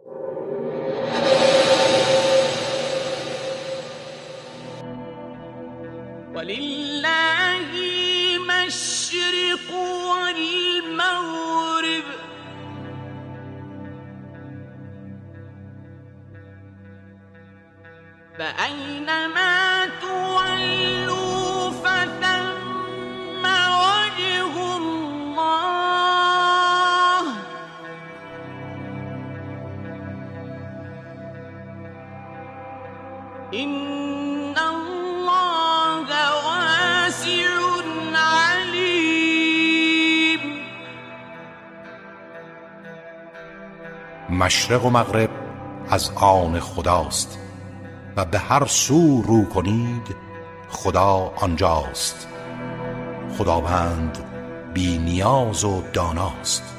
ولله المشرق والمغرب فأينما تولوا فثم وجه الله إن الله واسع علیم. مشرق و مغرب از آن خداست و به هر سو رو کنید خدا آنجاست. خداوند بی نیاز و داناست.